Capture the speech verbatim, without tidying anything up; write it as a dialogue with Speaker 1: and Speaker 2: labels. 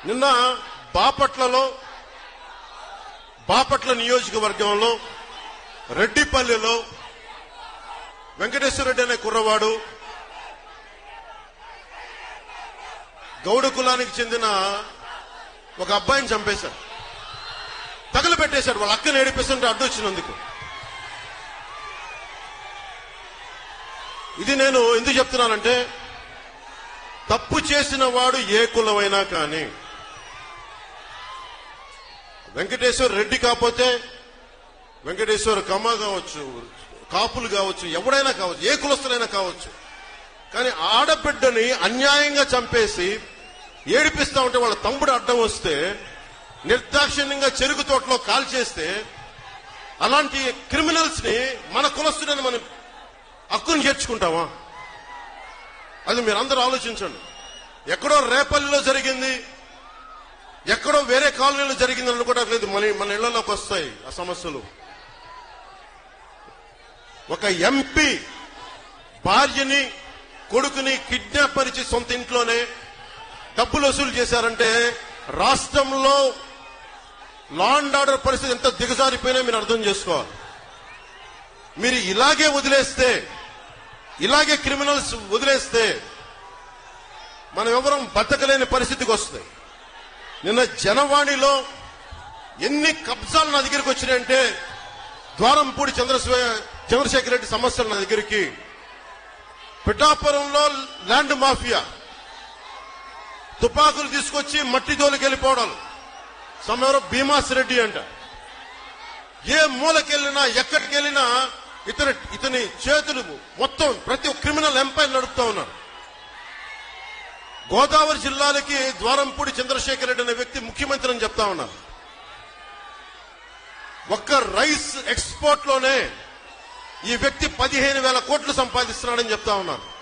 Speaker 1: నిన్న బాపట్లలో బాపట్ల నియోజకవర్గంలో రెడ్డిపల్లిలో వెంకటేశ్వర రెడ్డి అనే కుర్రవాడు గౌడ కులానికి చెందిన ఒక అబ్బాయిని చంపేశాడు, తగలు పెట్టేశాడు. వాళ్ళ అక్కని ఏడిపిస్తుంటే అడ్డు వచ్చినందుకు. ఇది నేను ఎందుకు చెప్తున్నానంటే, తప్పు చేసిన వాడు ఏ కులమైనా కానీ, వెంకటేశ్వర రెడ్డి కాకపోతే వెంకటేశ్వర కమ్మ కావచ్చు, కాపులు కావచ్చు, ఎవడైనా కావచ్చు, ఏ కులస్తులైనా కావచ్చు, కానీ ఆడబిడ్డని అన్యాయంగా చంపేసి ఏడిపిస్తా ఉంటే వాళ్ళ తమ్ముడు అడ్డం వస్తే నిర్దాక్షిణ్యంగా చెరుకు తోటలో కాల్ చేస్తే అలాంటి క్రిమినల్స్ ని మన కులస్తులని మనం హక్కును చేర్చుకుంటామా? అది మీరందరూ ఆలోచించండి. ఎక్కడో రేపల్లిలో జరిగింది, ఎక్కడో వేరే కాలనీలో జరిగింది అనుకోవట్లేదు. మన మన ఇళ్లలోకి వస్తాయి ఆ సమస్యలు. ఒక ఎంపీ భార్యని కొడుకుని కిడ్నాప్ పరిచి సొంత ఇంట్లోనే డబ్బులు వసూలు చేశారంటే రాష్ట్రంలో లా అండ్ ఆర్డర్ పరిస్థితి ఎంత దిగజారిపోయినా మీరు అర్థం చేసుకోవాలి. మీరు ఇలాగే వదిలేస్తే, ఇలాగే క్రిమినల్స్ వదిలేస్తే మనం ఎవరం బతకలేని పరిస్థితికి వస్తాయి. నిన్న జనవాణిలో ఎన్ని కబ్జాలు నా దగ్గరికి వచ్చినాయంటే, ద్వారంపూడి చంద్రశే చంద్రశేఖర్ రెడ్డి సమస్యలు నా దగ్గరికి, పిఠాపురంలో ల్యాండ్ మాఫియా తుపాకులు తీసుకొచ్చి మట్టి దోలికి వెళ్ళిపోవడాలు, సమయంలో భీమాస్ రెడ్డి అంట. ఏ మూలకెళ్ళినా ఎక్కడికి వెళ్ళినా ఇతని ఇతని చేతులు మొత్తం ప్రతి ఒక్క క్రిమినల్ ఎంపైర్ నడుపుతా ఉన్నారు. గోదావరి జిల్లాలకి ద్వారంపూడి చంద్రశేఖర్ రెడ్డి అనే వ్యక్తి ముఖ్యమంత్రి అని చెప్తా ఉన్నారు. ఒక్క రైస్ ఎక్స్పోర్ట్ లోనే ఈ వ్యక్తి పదిహేను వేల కోట్లు సంపాదిస్తున్నాడని చెప్తా ఉన్నారు.